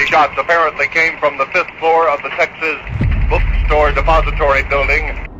The shots apparently came from the 5th floor of the Texas Bookstore Depository Building.